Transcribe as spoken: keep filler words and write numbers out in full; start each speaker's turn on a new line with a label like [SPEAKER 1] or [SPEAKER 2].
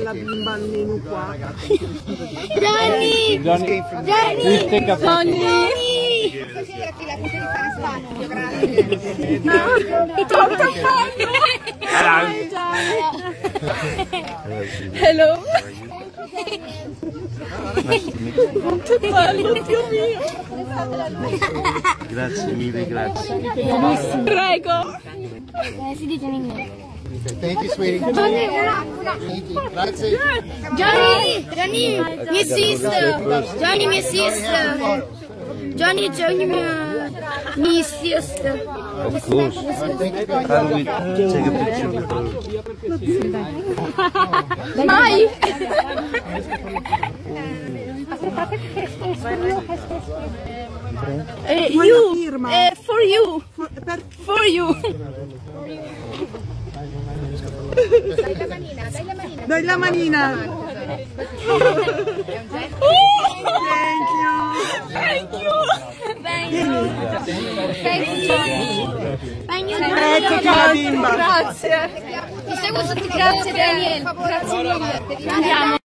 [SPEAKER 1] la bimba almeno qua.
[SPEAKER 2] Johnny! Johnny! Johnny! Johnny! Hello! Che bello, Dio mio!
[SPEAKER 3] Grazie mille, grazie.
[SPEAKER 2] Prego!
[SPEAKER 4] Si dice in inglese.
[SPEAKER 3] Thank you, sweetie.
[SPEAKER 4] Johnny, una, una.
[SPEAKER 3] Grazie.
[SPEAKER 4] Johnny, Johnny, mia sister. Johnny, mia sister. Johnny, Johnny, mia, mia sister.
[SPEAKER 3] Of course. How do we take a picture with her?
[SPEAKER 2] Mai! Eh, you! Eh, for you! For you!
[SPEAKER 1] Dai la manina, dai la manina. Dai la manina. Thank you.
[SPEAKER 2] Thank you!
[SPEAKER 4] Thank you. Thank you.
[SPEAKER 1] Ecco la bimba.
[SPEAKER 2] Grazie!
[SPEAKER 4] Ti seguo sotto. Grazie Daniel. Grazie mille.
[SPEAKER 2] Andiamo!